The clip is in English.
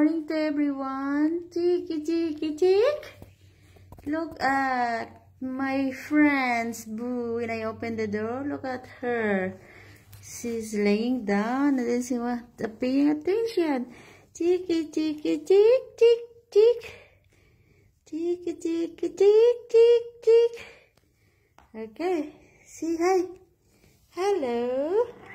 morning to everyone. Cheeky, cheeky, cheek. Look at my friend's Boo. When I open the door, look at her. She's laying down and then she was paying attention. Cheeky, cheeky, cheek, cheek, cheek. Cheeky, cheeky, cheek, cheek, cheek. Okay, say hi. Hello.